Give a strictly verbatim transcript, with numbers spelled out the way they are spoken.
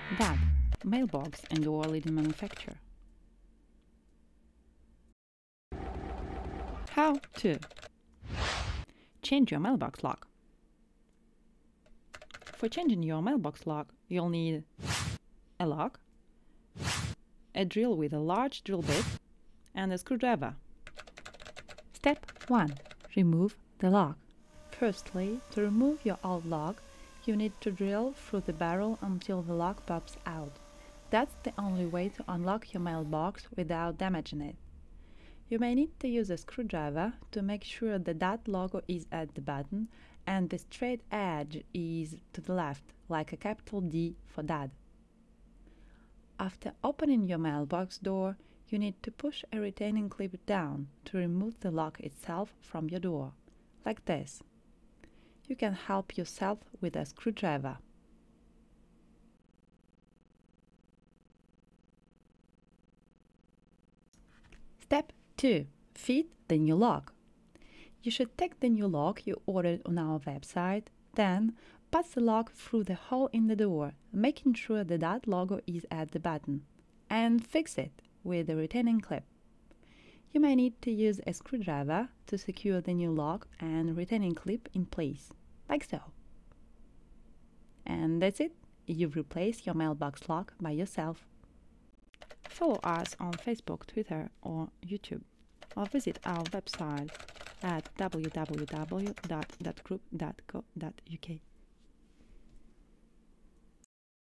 DAD, mailbox and door leading manufacturer. How to change your mailbox lock. For changing your mailbox lock, you'll need a lock, a drill with a large drill bit, and a screwdriver. Step one. Remove the lock. Firstly, to remove your old lock, you need to drill through the barrel until the lock pops out. That's the only way to unlock your mailbox without damaging it. You may need to use a screwdriver to make sure the DAD logo is at the button and the straight edge is to the left, like a capital D for DAD. After opening your mailbox door, you need to push a retaining clip down to remove the lock itself from your door, like this. You can help yourself with a screwdriver. Step two. Fit the new lock. You should take the new lock you ordered on our website, then pass the lock through the hole in the door, making sure the DAD logo is at the button, and fix it with a retaining clip. You may need to use a screwdriver to secure the new lock and retaining clip in place, like so. And that's it, you've replaced your mailbox lock by yourself. Follow us on Facebook, Twitter or YouTube, or visit our website at w w w dot dat group dot co dot u k.